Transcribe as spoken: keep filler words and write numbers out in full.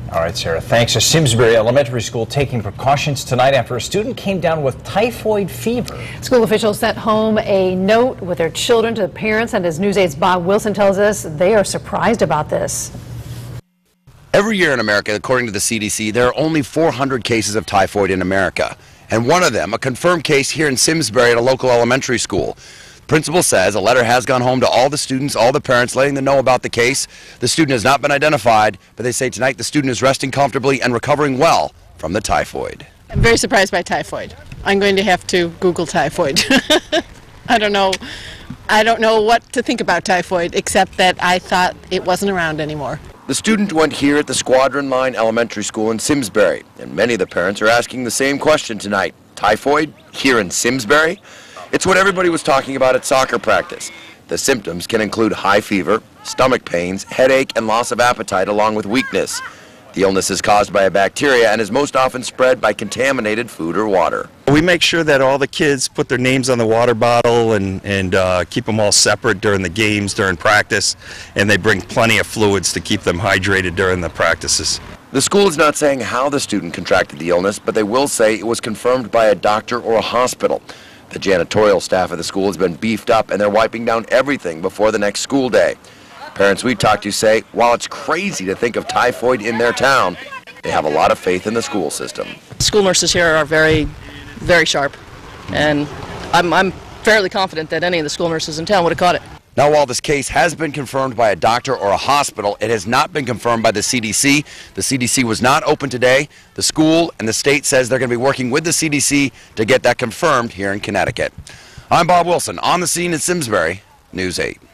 All right, Sarah, thanks. A Simsbury Elementary School taking precautions tonight after a student came down with typhoid fever. School officials sent home a note with their children to the parents, and as News eight's Bob Wilson tells us, they are surprised about this. Every year in America, according to the C D C, there are only four hundred cases of typhoid in America. And one of them, a confirmed case here in Simsbury at a local elementary school. Principal says a letter has gone home to all the students, all the parents, letting them know about the case. The student has not been identified, but they say tonight the student is resting comfortably and recovering well from the typhoid. I'm very surprised by typhoid. I'm going to have to Google typhoid. I don't know. I don't know what to think about typhoid, except that I thought it wasn't around anymore. The student went here at the Squadron Line Elementary School in Simsbury, and many of the parents are asking the same question tonight. Typhoid here in Simsbury? It's what everybody was talking about at soccer practice. The symptoms can include high fever, stomach pains, headache, and loss of appetite along with weakness. The illness is caused by a bacteria and is most often spread by contaminated food or water. We make sure that all the kids put their names on the water bottle and, and uh, keep them all separate during the games, during practice, and they bring plenty of fluids to keep them hydrated during the practices. The school is not saying how the student contracted the illness, but they will say it was confirmed by a doctor or a hospital. The janitorial staff of the school has been beefed up, and they're wiping down everything before the next school day. Parents we talked to say, while it's crazy to think of typhoid in their town, they have a lot of faith in the school system. School nurses here are very, very sharp, and I'm, I'm fairly confident that any of the school nurses in town would have caught it. Now, while this case has been confirmed by a doctor or a hospital, it has not been confirmed by the C D C. The C D C was not open today. The school and the state says they're going to be working with the C D C to get that confirmed here in Connecticut. I'm Bob Wilson, on the scene in Simsbury, News eight.